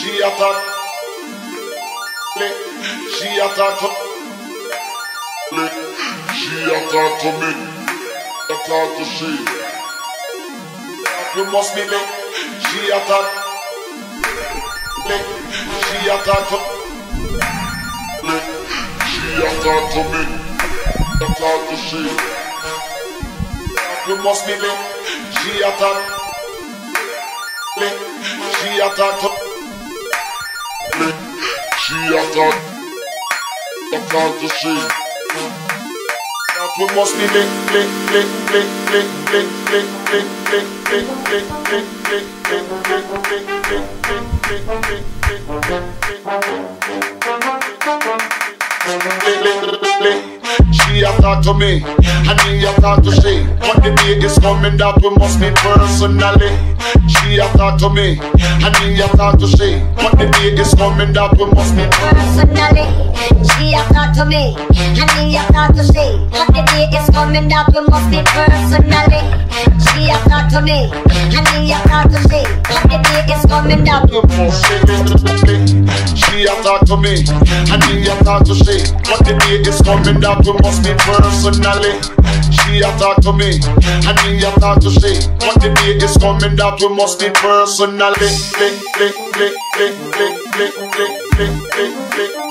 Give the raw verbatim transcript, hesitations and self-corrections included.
She attack. She attack. She attack to me. Attack to she. You must be late. She attack. She attack. She attack to me. Attack to she. You must be late. She attack. She attack. She attack. Attack to she. You must be late. Late. Late. Late. Late. Late. Late. Late. Late. Late. Late. Late. She attack to me, and me attack to she. But the day is coming that we must meet personally. She attack to me, and me attack to she. But the day is coming that we must meet personally. She attack to me, and me attack to she. But the day is coming that we must meet personally. She attack to me, and me attack to she. But the day is coming that we must meet. She attack to me, and me attack to she. But the day is coming that we must meet personally. She attack to me, and me attack to she. But the day is coming that we must meet personally. Lick, lick, lick, lick, lick, lick, lick, lick, lick, lick.